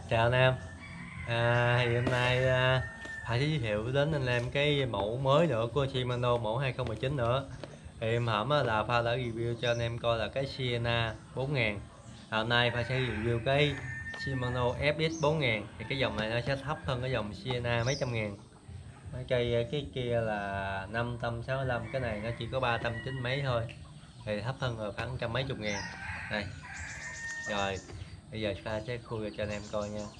Chào anh em. Thì hôm nay Hải sẽ giới thiệu đến anh em cái mẫu mới nữa của Shimano mẫu 2019 nữa. Thì em hổm là Pha đã review cho anh em coi là cái Sienna 4000. Hôm nay Pha sẽ review cái Shimano FX 4000. Thì cái dòng này nó sẽ thấp hơn cái dòng Sienna mấy trăm ngàn. Cái kia là 565, cái này nó chỉ có 390 mấy thôi. Thì thấp hơn rồi khoảng trăm mấy chục ngàn. Đây. Rồi, bây giờ Pha sẽ khui cho anh em coi nha.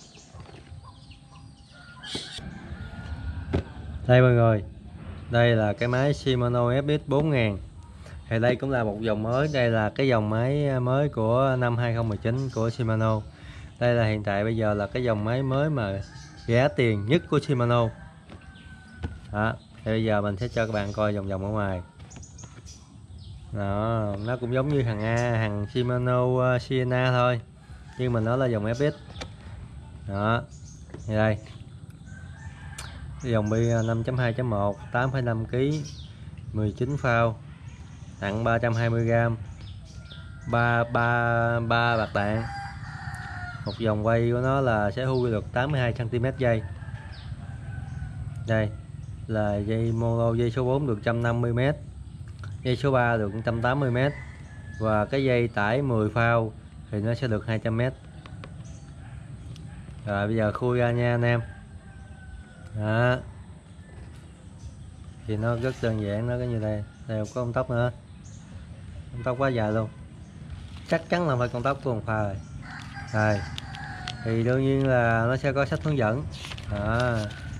Đây mọi người, đây là cái máy Shimano FX 4000. Thì đây cũng là một dòng mới, đây là cái dòng máy mới của năm 2019 của Shimano. Đây là hiện tại bây giờ là cái dòng máy mới mà giá tiền nhất của Shimano. Đó, thì bây giờ mình sẽ cho các bạn coi vòng vòng ở ngoài. Đó, nó cũng giống như hàng Shimano Sienna thôi, nhưng mà nó là dòng FX. Đó, như đây. Dòng bi 5.2.1 8,5 kg 19 phao, nặng 320g, 3 bạc đạn. Một vòng quay của nó là sẽ hư được 82 cm dây. Đây là dây mono, dây số 4 được 150m, dây số 3 được 180m, và cái dây tải 10 phao thì nó sẽ được 200m. Rồi bây giờ khui ra nha anh em. Đó, thì nó rất đơn giản, nó có như đây. Đây có con tóc nữa, con tóc quá dài luôn, chắc chắn là phải con tóc của con Pha rồi. Đây thì đương nhiên là nó sẽ có sách hướng dẫn. Đó,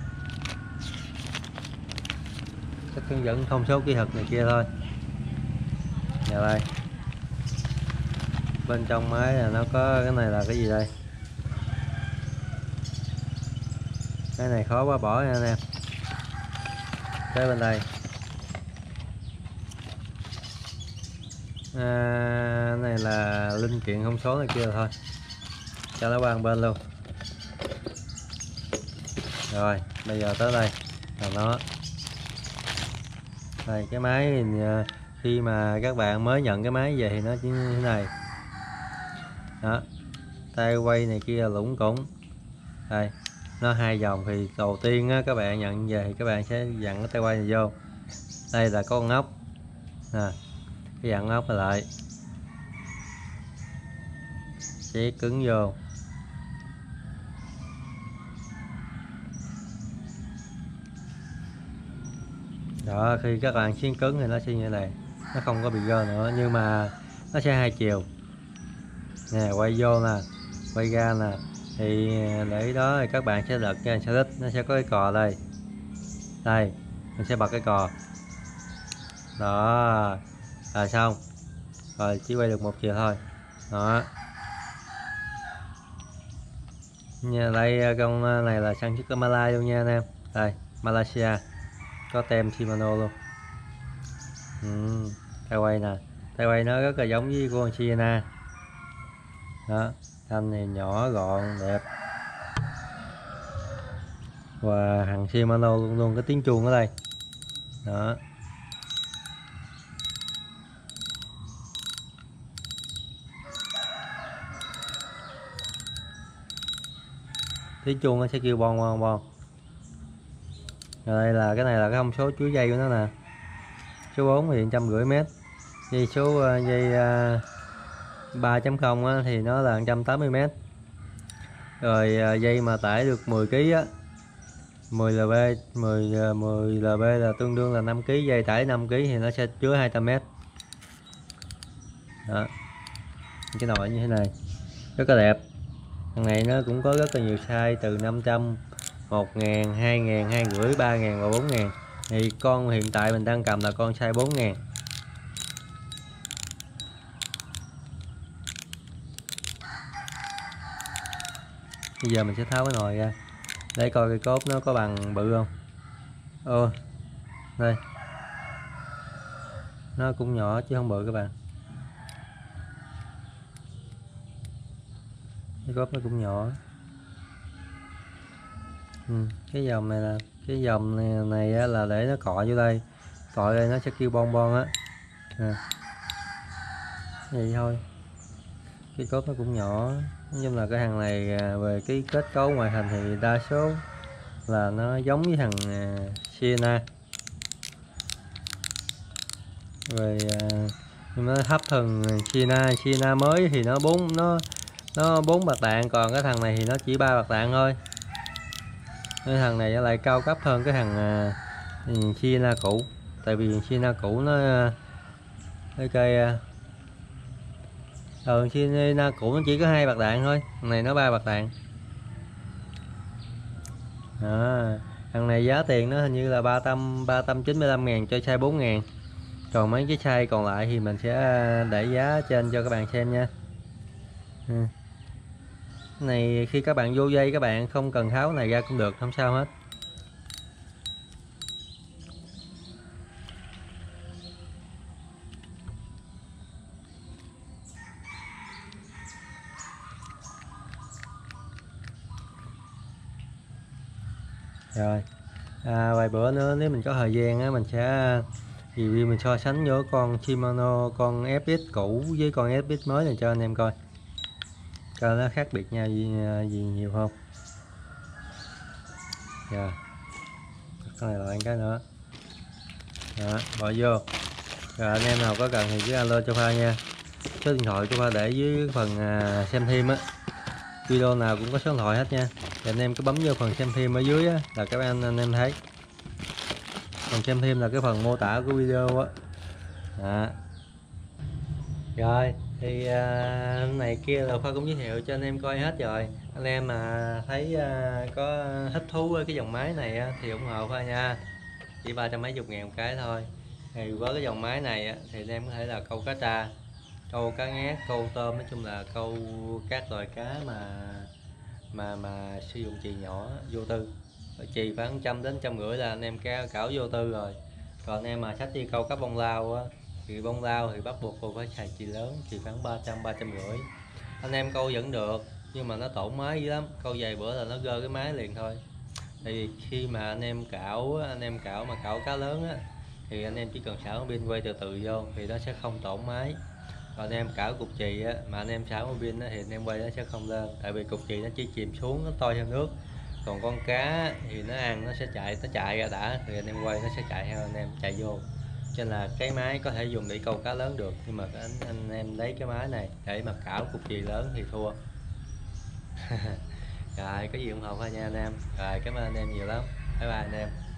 sách hướng dẫn thông số kỹ thuật này kia thôi. Và đây bên trong máy là nó có cái này là cái gì đây, cái này khó quá bỏ nha anh em. Cái bên đây này là linh kiện thông số này kia thôi, cho nó qua một bên luôn. Rồi bây giờ tới đây là nó. Đây cái máy khi mà các bạn mới nhận cái máy về thì nó chỉ như thế này. Đó, tay quay này kia lủng củng. Đây nó hai dòng, thì đầu tiên á, các bạn nhận về thì các bạn sẽ dặn cái tay quay này vô. Đây là có con ốc nè, cái dặn ốc lại sẽ cứng vô. Đó, khi các bạn xiên cứng thì nó sẽ như này, nó không có bị gơ nữa, nhưng mà nó sẽ hai chiều nè, quay vô nè, quay ra nè. Thì để đó thì các bạn sẽ lật cho sẽ thích, nó sẽ có cái cò đây. Đây mình sẽ bật cái cò đó là xong rồi, chỉ quay được một chiều thôi. Đó nha, đây con này là sản xuất ở Malaysia luôn nha anh em. Đây Malaysia, có tem Shimano luôn. Tay quay nè, tay quay nó rất là giống với con Sienna. Đó, thanh này nhỏ gọn đẹp, và hàng Shimano luôn luôn có tiếng chuông ở đây. Đó, tiếng chuông nó sẽ kêu bon bon bon. Rồi đây là cái này là cái thông số chuỗi dây của nó nè. Số 4 thì 150m, dây số dây 3.0 thì nó là 180m. Rồi dây mà tải được 10 kg á, 10 lb, 10 lb là tương đương là 5 kg, dây tải 5 kg thì nó sẽ chứa 200m. Đó, cái nồi như thế này rất là đẹp. Thằng này nó cũng có rất là nhiều size, từ 500, 1000, 2000, 250, 3000 và 4000. Thì con hiện tại mình đang cầm là con size 4000. Bây giờ mình sẽ tháo cái nồi ra để coi cái cốt nó có bằng bự không. Đây nó cũng nhỏ chứ không bự các bạn, cái cốt nó cũng nhỏ. Cái dòng này là cái dòng này là để nó cọ vô đây, cọ đây nó sẽ kêu bon bon á. Vậy thôi. cái cốt nó cũng nhỏ. Nói chung là cái thằng này về cái kết cấu ngoại hình thì đa số là nó giống với thằng Sienna rồi, nhưng mà nó thấp hơn Sienna mới thì nó 4 bạc đạn, còn cái thằng này thì nó chỉ 3 bạc đạn thôi. Cái thằng này lại cao cấp hơn cái thằng Sienna cũ, tại vì Sienna cũ nó cái cây Sienna cũ nó chỉ có 2 bạc đạn thôi, thằng này nó 3 bạc đạn. Thằng này giá tiền nó hình như là 395.000 cho size 4.000, còn mấy cái size còn lại thì mình sẽ để giá trên cho các bạn xem nha. Cái này khi các bạn vô dây các bạn không cần tháo này ra cũng được, không sao hết. Rồi vài bữa nữa nếu mình có thời gian á, mình sẽ review, mình so sánh với con Shimano, con FX cũ với con FX mới này cho anh em coi nó khác biệt nhau gì nhiều không. Rồi con này lại cái nữa đó, bỏ vô. Rồi anh em nào có cần thì cứ alo cho Khoa nha, số điện thoại cho Khoa để dưới phần xem thêm á, video nào cũng có số điện thoại hết nha. Thì anh em cứ bấm vô phần xem thêm ở dưới á, là các anh em thấy phần xem thêm là cái phần mô tả của video á. Rồi thì này kia là Khoa cũng giới thiệu cho anh em coi hết rồi. Anh em mà thấy có thích thú với cái dòng máy này á, thì ủng hộ Khoa nha, chỉ 300 mấy chục ngàn một cái thôi. Thì với cái dòng máy này á, thì anh em có thể là câu cá tra, câu cá ngát, câu tôm, nói chung là câu các loài cá mà sử dụng chì nhỏ vô tư, chì khoảng 100 đến 150 là anh em cảo vô tư rồi. Còn anh em mà sách đi câu cá bông lao á, thì bông lao thì bắt buộc phải xài chì lớn, chì khoảng 300-350. Anh em câu vẫn được nhưng mà nó tổn máy dữ lắm, câu vài bữa là nó gơ cái máy liền thôi. Tại vì khi mà anh em cảo mà cảo cá lớn á, thì anh em chỉ cần xả pin quay từ từ vô thì nó sẽ không tổn máy. Còn anh em cảo cục chì á, mà anh em xả pin á, thì anh em quay nó sẽ không lên, tại vì cục chì nó chỉ chìm xuống, nó trôi theo nước. Còn con cá thì nó ăn, nó sẽ chạy ra đã, thì anh em quay nó sẽ chạy theo anh em chạy vô. Cho nên là cái máy có thể dùng để câu cá lớn được, nhưng mà anh em lấy cái máy này để mà cảo cục chì lớn thì thua. Rồi có gì ủng hộ thôi nha anh em. Rồi cảm ơn anh em nhiều lắm, bye bye anh em.